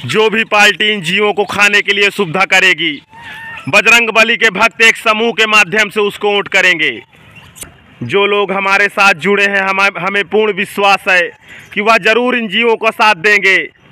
जो भी पार्टी इन जीवों को खाने के लिए सुविधा करेगी, बजरंगबली के भक्त एक समूह के माध्यम से उसको वोट करेंगे। जो लोग हमारे साथ जुड़े हैं, हमें पूर्ण विश्वास है कि वह जरूर इन जीवों को साथ देंगे।